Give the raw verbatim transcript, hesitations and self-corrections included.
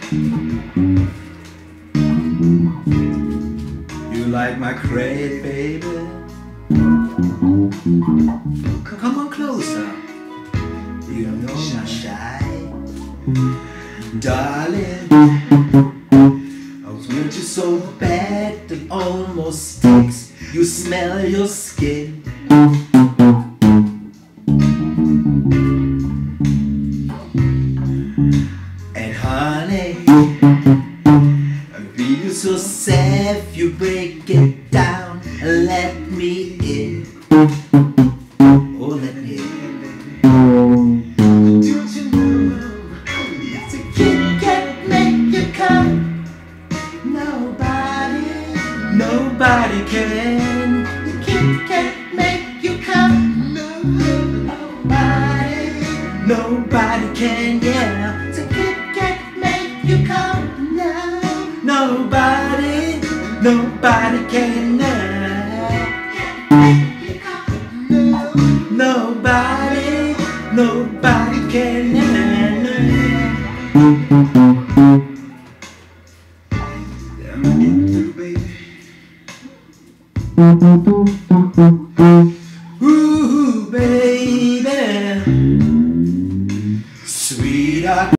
You like my crate, baby? Come on closer. You know I'm shy, darling. I want you so bad that almost sticks. You smell your skin. And honey, I feel so safe. You break it down and let me in. Oh, let me in. Don't you know it's a Kit Kat make you come? Nobody, nobody can. The Kit Kat make you come. No, nobody, nobody can. Yeah, the Kit Kat make you come. No, nobody, nobody can. Now. Nobody, nobody can. I'm getting through, baby.